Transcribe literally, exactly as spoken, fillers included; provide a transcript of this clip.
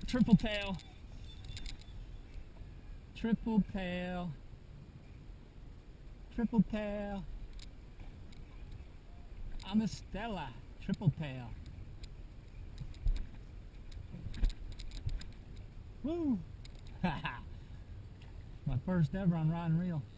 Tripletail. Tripletail. Tripletail. I'm a stella. Tripletail. Woo! My first ever on rod and reel.